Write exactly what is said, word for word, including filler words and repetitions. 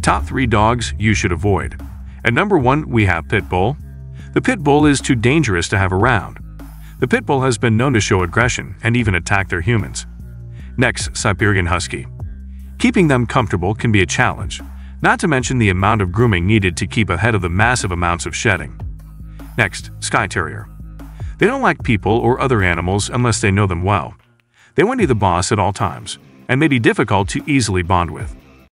Top three dogs you should avoid. At number one, we have Pit Bull. The Pit Bull is too dangerous to have around. The Pit Bull has been known to show aggression and even attack their humans. Next, Siberian Husky. Keeping them comfortable can be a challenge, not to mention the amount of grooming needed to keep ahead of the massive amounts of shedding. Next, Skye Terrier. They don't like people or other animals unless they know them well. They want to be the boss at all times, and may be difficult to easily bond with.